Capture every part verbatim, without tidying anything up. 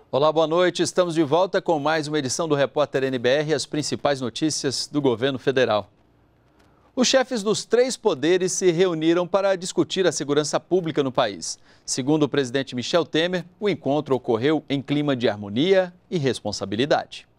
Olá, boa noite. Estamos de volta com mais uma edição do Repórter N B R, as principais notícias do governo federal. Os chefes dos três poderes se reuniram para discutir a segurança pública no país. Segundo o presidente Michel Temer, o encontro ocorreu em clima de harmonia e responsabilidade.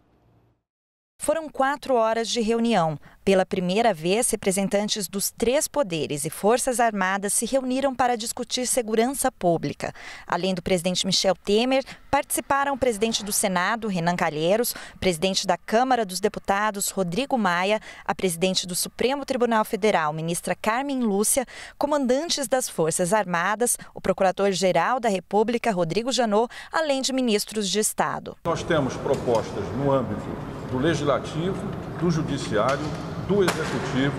Foram quatro horas de reunião. Pela primeira vez, representantes dos três poderes e Forças Armadas se reuniram para discutir segurança pública. Além do presidente Michel Temer, participaram o presidente do Senado, Renan Calheiros, presidente da Câmara dos Deputados, Rodrigo Maia, a presidente do Supremo Tribunal Federal, ministra Carmen Lúcia, comandantes das Forças Armadas, o procurador-geral da República, Rodrigo Janot, além de ministros de Estado. Nós temos propostas no âmbito do Legislativo, do Judiciário, do Executivo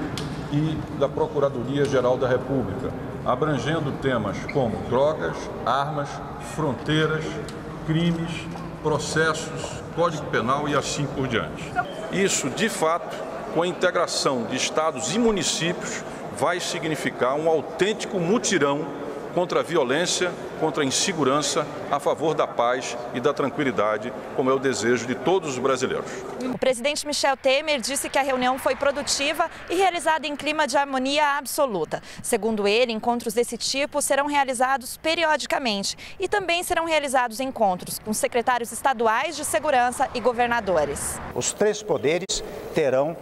e da Procuradoria-Geral da República, abrangendo temas como drogas, armas, fronteiras, crimes, processos, Código Penal e assim por diante. Isso, de fato, com a integração de estados e municípios, vai significar um autêntico mutirão contra a violência, contra a insegurança, a favor da paz e da tranquilidade, como é o desejo de todos os brasileiros. O presidente Michel Temer disse que a reunião foi produtiva e realizada em clima de harmonia absoluta. Segundo ele, encontros desse tipo serão realizados periodicamente e também serão realizados encontros com secretários estaduais de segurança e governadores. Os três poderes terão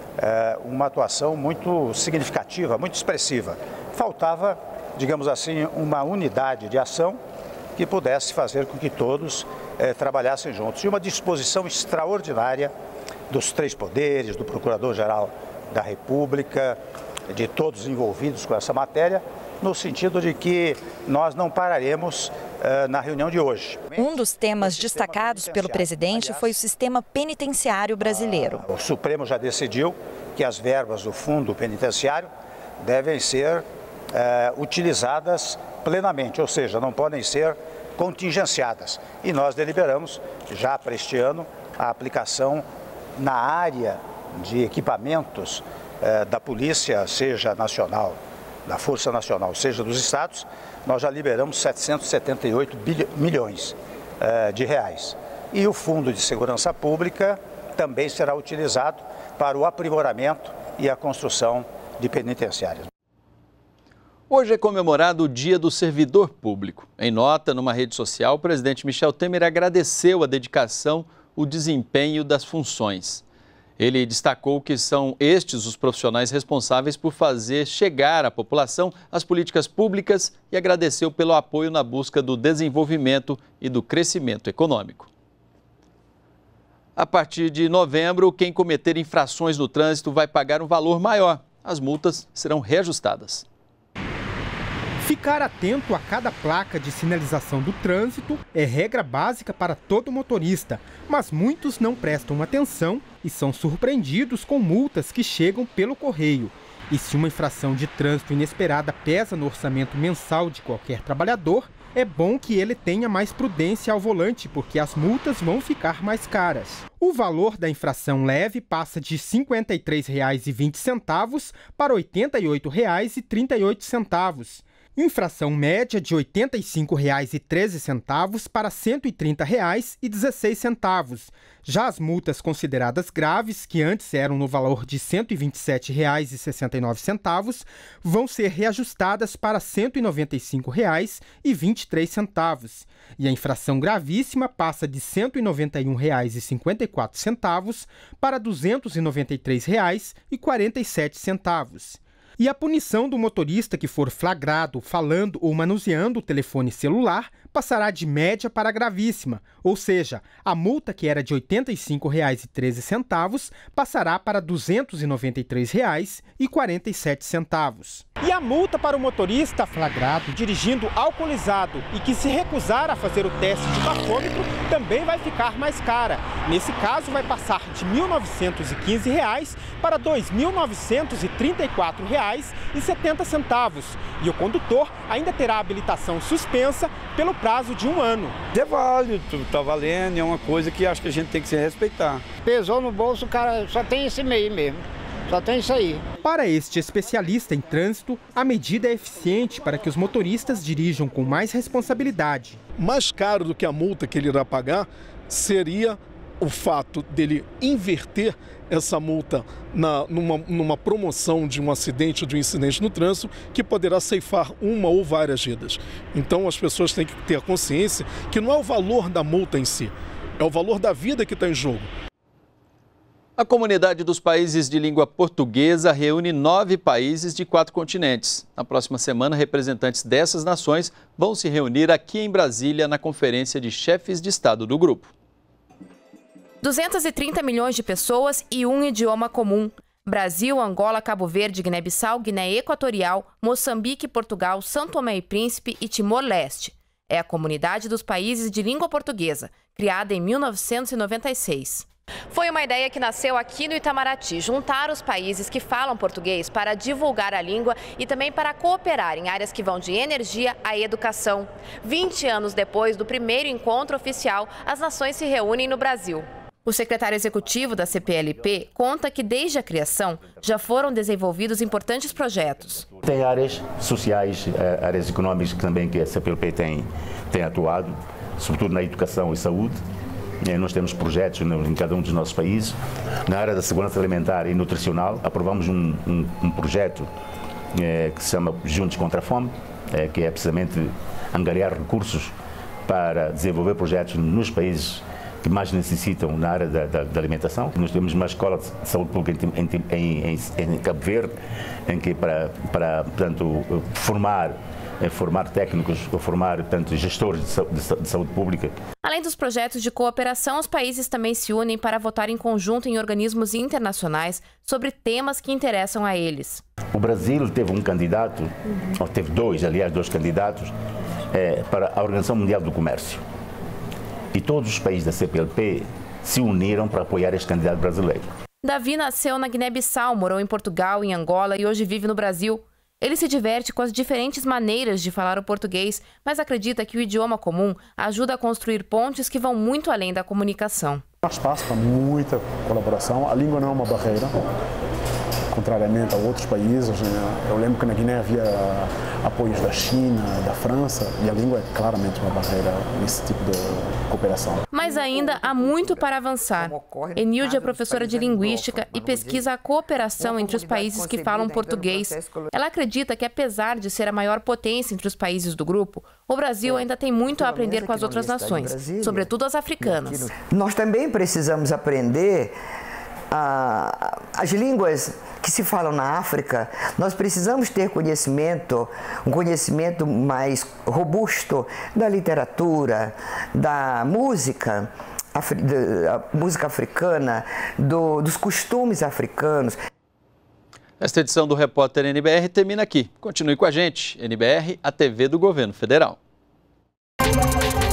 é, uma atuação muito significativa, muito expressiva. Faltava, digamos assim, uma unidade de ação que pudesse fazer com que todos eh, trabalhassem juntos. E uma disposição extraordinária dos três poderes, do Procurador-Geral da República, de todos envolvidos com essa matéria, no sentido de que nós não pararemos eh, na reunião de hoje. Um dos temas destacados pelo presidente foi o sistema penitenciário brasileiro. O Supremo já decidiu que as verbas do fundo penitenciário devem ser É, utilizadas plenamente, ou seja, não podem ser contingenciadas. E nós deliberamos já para este ano a aplicação na área de equipamentos é, da Polícia, seja nacional, da Força Nacional, seja dos estados, nós já liberamos setecentos e setenta e oito milhões é, de reais. E o Fundo de Segurança Pública também será utilizado para o aprimoramento e a construção de penitenciárias. Hoje é comemorado o Dia do Servidor Público. Em nota, numa rede social, o presidente Michel Temer agradeceu a dedicação, o desempenho das funções. Ele destacou que são estes os profissionais responsáveis por fazer chegar à população as políticas públicas e agradeceu pelo apoio na busca do desenvolvimento e do crescimento econômico. A partir de novembro, quem cometer infrações no trânsito vai pagar um valor maior. As multas serão reajustadas. Ficar atento a cada placa de sinalização do trânsito é regra básica para todo motorista, mas muitos não prestam atenção e são surpreendidos com multas que chegam pelo correio. E se uma infração de trânsito inesperada pesa no orçamento mensal de qualquer trabalhador, é bom que ele tenha mais prudência ao volante, porque as multas vão ficar mais caras. O valor da infração leve passa de cinquenta e três reais e vinte centavos para oitenta e oito reais e trinta e oito centavos. Infração média de oitenta e cinco reais e treze centavos para cento e trinta reais e dezesseis centavos. Já as multas consideradas graves, que antes eram no valor de cento e vinte e sete reais e sessenta e nove centavos, vão ser reajustadas para cento e noventa e cinco reais e vinte e três centavos. E a infração gravíssima passa de cento e noventa e um reais e cinquenta e quatro centavos para duzentos e noventa e três reais e quarenta e sete centavos. E a punição do motorista que for flagrado falando ou manuseando o telefone celular passará de média para gravíssima, ou seja, a multa que era de oitenta e cinco reais e treze centavos passará para duzentos e noventa e três reais e quarenta e sete centavos. E a multa para o motorista flagrado dirigindo alcoolizado e que se recusar a fazer o teste de bafômetro também vai ficar mais cara. Nesse caso, vai passar de mil novecentos e quinze reais para dois mil novecentos e trinta e quatro reais e setenta centavos. E o condutor ainda terá habilitação suspensa pelo prazo de um ano. É válido, está valendo, é uma coisa que acho que a gente tem que se respeitar. Pesou no bolso, o cara só tem esse meio mesmo. Só tem isso aí. Para este especialista em trânsito, a medida é eficiente para que os motoristas dirijam com mais responsabilidade. Mais caro do que a multa que ele irá pagar seria o fato dele inverter essa multa na, numa, numa promoção de um acidente ou de um incidente no trânsito que poderá ceifar uma ou várias vidas. Então as pessoas têm que ter a consciência que não é o valor da multa em si, é o valor da vida que está em jogo. A Comunidade dos Países de Língua Portuguesa reúne nove países de quatro continentes. Na próxima semana, representantes dessas nações vão se reunir aqui em Brasília na Conferência de Chefes de Estado do grupo. duzentos e trinta milhões de pessoas e um idioma comum. Brasil, Angola, Cabo Verde, Guiné-Bissau, Guiné Equatorial, Moçambique, Portugal, São Tomé e Príncipe e Timor-Leste. É a Comunidade dos Países de Língua Portuguesa, criada em mil novecentos e noventa e seis. Foi uma ideia que nasceu aqui no Itamaraty, juntar os países que falam português para divulgar a língua e também para cooperar em áreas que vão de energia à educação. vinte anos depois do primeiro encontro oficial, as nações se reúnem no Brasil. O secretário executivo da C P L P conta que desde a criação já foram desenvolvidos importantes projetos. Tem áreas sociais, áreas económicas também que a C P L P tem, tem atuado, sobretudo na educação e saúde. Nós temos projetos em cada um dos nossos países. Na área da segurança alimentar e nutricional, aprovamos um, um, um projeto é, que se chama Juntos contra a Fome, é, que é precisamente angariar recursos para desenvolver projetos nos países que mais necessitam na área da, da, da alimentação. Nós temos uma escola de saúde pública em, em, em, em Cabo Verde, em que para, para portanto, formar formar técnicos, formar portanto, gestores de saúde pública. Além dos projetos de cooperação, os países também se unem para votar em conjunto em organismos internacionais sobre temas que interessam a eles. O Brasil teve um candidato, ou teve dois, aliás, dois candidatos, é, para a Organização Mundial do Comércio. E todos os países da C P L P se uniram para apoiar este candidato brasileiro. Davi nasceu na Guiné-Bissau, morou em Portugal, em Angola e hoje vive no Brasil. Ele se diverte com as diferentes maneiras de falar o português, mas acredita que o idioma comum ajuda a construir pontes que vão muito além da comunicação. Há espaço para muita colaboração. A língua não é uma barreira, contrariamente a outros países. Eu lembro que na Guiné havia apoios da China, da França, e a língua é claramente uma barreira nesse tipo de cooperação. Mas ainda há muito para avançar. Enilde é professora de linguística e pesquisa a cooperação entre os países que falam português. Ela acredita que, apesar de ser a maior potência entre os países do grupo, o Brasil ainda tem muito a aprender com as outras nações, sobretudo as africanas. Nós também precisamos aprender ah, as línguas que se falam na África. Nós precisamos ter conhecimento, um conhecimento mais robusto da literatura, da música, da música africana, do, dos costumes africanos. Esta edição do Repórter N B R termina aqui. Continue com a gente. N B R, a T V do Governo Federal.